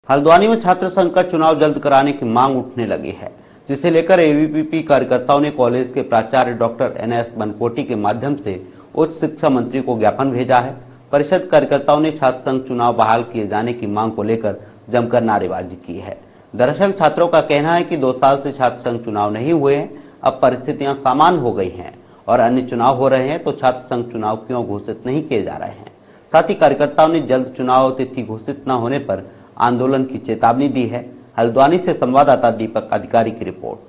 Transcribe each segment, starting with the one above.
हल्द्वानी में छात्र संघ का चुनाव जल्द कराने की मांग उठने लगी है, जिसे लेकर एबीवीपी कार्यकर्ताओं ने कॉलेज के प्राचार्य डॉक्टर एनएस बनकोटी के माध्यम से उच्च शिक्षा मंत्री को ज्ञापन भेजा है। परिषद कार्यकर्ताओं ने छात्र संघ चुनाव बहाल किए जाने की मांग को लेकर जमकर नारेबाजी की है। दरअसल छात्रों का कहना है कि 2 साल से छात्र संघ चुनाव नहीं हुए हैं, अब परिस्थितियां सामान्य हो गई हैं और अन्य चुनाव हो रहे हैं, तो छात्र संघ चुनाव क्यों घोषित नहीं किए जा रहे हैं। साथ ही कार्यकर्ताओं ने जल्द चुनाव तिथि घोषित न होने पर आंदोलन की चेतावनी दी है। हल्द्वानी से संवाददाता दीपक अधिकारी की रिपोर्ट।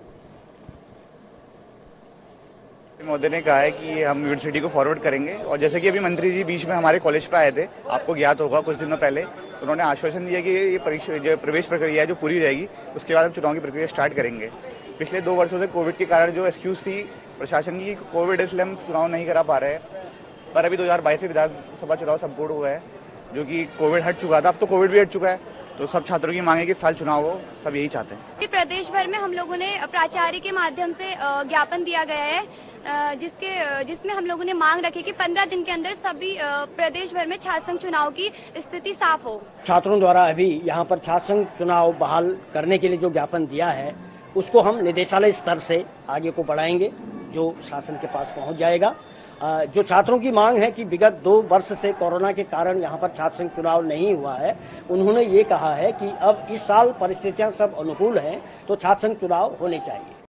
मोदी ने कहा है कि हम यूनिवर्सिटी को फॉरवर्ड करेंगे और जैसे कि अभी मंत्री जी बीच में हमारे कॉलेज पे आए थे, आपको ज्ञात होगा कुछ दिनों पहले, तो उन्होंने आश्वासन दिया कि ये परीक्षा जो प्रवेश प्रक्रिया है जो पूरी रहेगी उसके बाद हम चुनाव की प्रक्रिया स्टार्ट करेंगे। पिछले 2 वर्षों से कोविड के कारण जो एक्सक्यूज थी प्रशासन की, कोविड इसलिए हम चुनाव नहीं करा पा रहे हैं, पर अभी 2022 में विधानसभा चुनाव संपूर्ण हुआ है जो कि कोविड हट चुका था, अब तो कोविड भी हट चुका है, तो सब छात्रों की मांग है कि इस साल चुनाव हो, सब यही चाहते हैं। प्रदेश भर में हम लोगों ने प्राचार्य के माध्यम से ज्ञापन दिया गया है, जिसमें हम लोगों ने मांग रखी कि 15 दिन के अंदर सभी प्रदेश भर में छात्र संघ चुनाव की स्थिति साफ हो। छात्रों द्वारा अभी यहाँ पर छात्र संघ चुनाव बहाल करने के लिए जो ज्ञापन दिया है उसको हम निदेशालय स्तर से आगे को बढ़ाएंगे, जो शासन के पास पहुँच जाएगा। जो छात्रों की मांग है कि विगत 2 वर्ष से कोरोना के कारण यहाँ पर छात्र संघ चुनाव नहीं हुआ है, उन्होंने ये कहा है कि अब इस साल परिस्थितियां सब अनुकूल हैं तो छात्र संघ चुनाव होने चाहिए।